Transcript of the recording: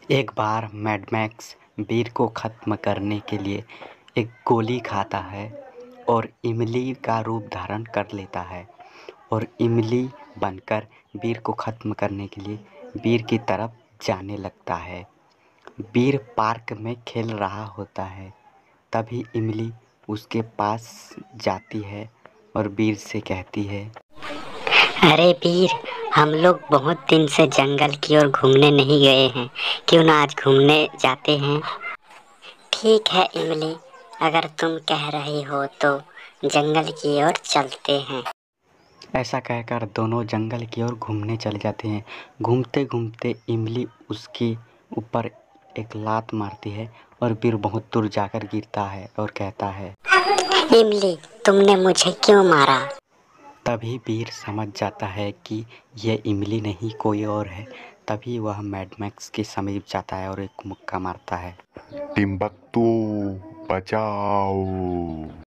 एक बार mad max बीर को ख़त्म करने के लिए एक गोली खाता है और इमली का रूप धारण कर लेता है और इमली बनकर बीर को ख़त्म करने के लिए बीर की तरफ जाने लगता है। बीर पार्क में खेल रहा होता है। तभी इमली उसके पास जाती है और बीर से कहती है, अरे वीर, हम लोग बहुत दिन से जंगल की ओर घूमने नहीं गए हैं, क्यों ना आज घूमने जाते हैं। ठीक है इमली, अगर तुम कह रही हो तो जंगल की ओर चलते हैं। ऐसा कहकर दोनों जंगल की ओर घूमने चले जाते हैं। घूमते घूमते इमली उसके ऊपर एक लात मारती है और बीर बहुत दूर जाकर गिरता है और कहता है, इमली, तुमने मुझे क्यों मारा। तभी बीर समझ जाता है कि यह इमली नहीं कोई और है। तभी वह मैड मैक्स के समीप जाता है और एक मुक्का मारता है। टिम्बकटू बचाओ।